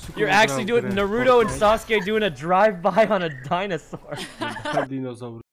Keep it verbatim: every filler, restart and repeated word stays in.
You're actually doing Naruto and Sasuke doing a drive-by on a dinosaur. Dinozaury.